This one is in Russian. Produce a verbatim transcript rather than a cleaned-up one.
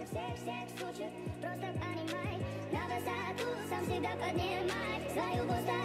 всех-всех случаев просто понимай, на высоту сам себя поднимай, свою пустоту